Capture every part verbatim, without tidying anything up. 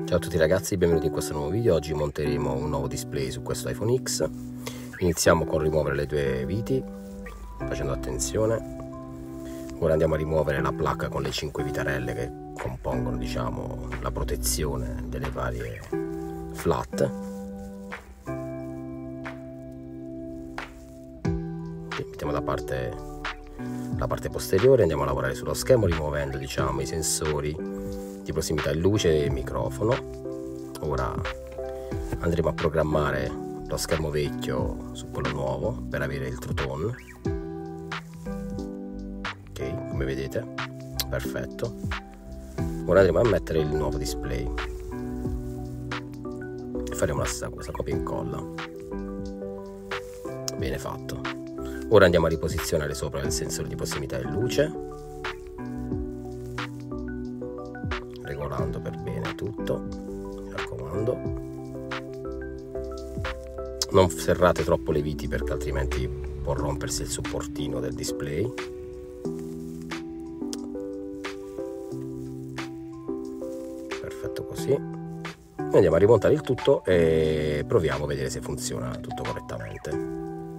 Ciao a tutti ragazzi, benvenuti in questo nuovo video. Oggi monteremo un nuovo display su questo iPhone X. Iniziamo con rimuovere le due viti, facendo attenzione. Ora andiamo a rimuovere la placca con le cinque vitarelle che compongono, diciamo, la protezione delle varie flat. Mettiamo da parte la parte posteriore, andiamo a lavorare sullo schermo rimuovendo, diciamo, i sensori di prossimità in luce e microfono. Ora andremo a programmare lo schermo vecchio su quello nuovo per avere il True Tone. Ok, come vedete, perfetto. Ora andremo a mettere il nuovo display e faremo la stessa cosa, copia e incolla. Bene fatto. Ora andiamo a riposizionare sopra il sensore di prossimità in luce, regolando per bene tutto, mi raccomando. Non serrate troppo le viti perché altrimenti può rompersi il supportino del display. Perfetto così. E andiamo a rimontare il tutto e proviamo a vedere se funziona tutto correttamente.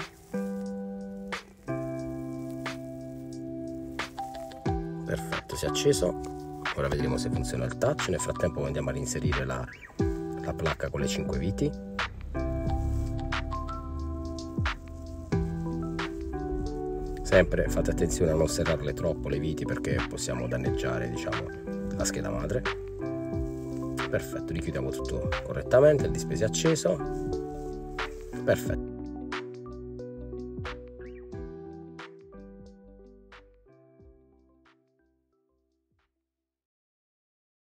Perfetto, si è acceso. Ora vedremo se funziona il touch. Nel frattempo andiamo a inserire la, la placca con le cinque viti. Sempre fate attenzione a non serrarle troppo le viti perché possiamo danneggiare, diciamo, la scheda madre. Perfetto, richiudiamo tutto correttamente, il display si è acceso. Perfetto.